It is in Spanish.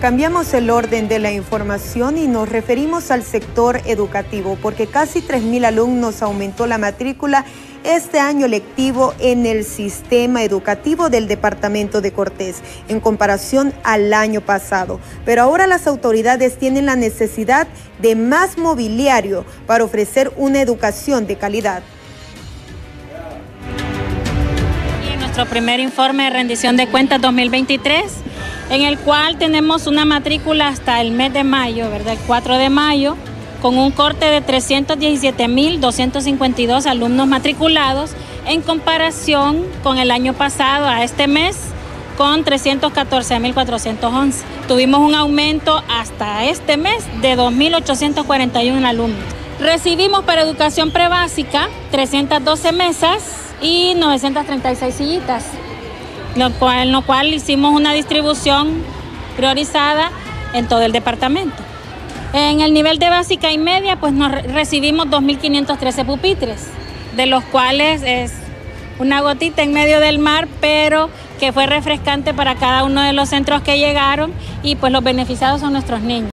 Cambiamos el orden de la información y nos referimos al sector educativo, porque casi 3.000 alumnos aumentó la matrícula este año lectivo en el sistema educativo del departamento de Cortés, en comparación al año pasado. Pero ahora las autoridades tienen la necesidad de más mobiliario para ofrecer una educación de calidad. Y nuestro primer informe de rendición de cuentas 2023, en el cual tenemos una matrícula hasta el mes de mayo, ¿verdad? El 4 de mayo, con un corte de 317.252 alumnos matriculados en comparación con el año pasado a este mes con 314.411. Tuvimos un aumento hasta este mes de 2.841 alumnos. Recibimos para educación prebásica 312 mesas y 936 sillitas. En lo cual hicimos una distribución priorizada en todo el departamento. En el nivel de básica y media, pues recibimos 2.513 pupitres, de los cuales es una gotita en medio del mar, pero que fue refrescante para cada uno de los centros que llegaron, y pues los beneficiados son nuestros niños.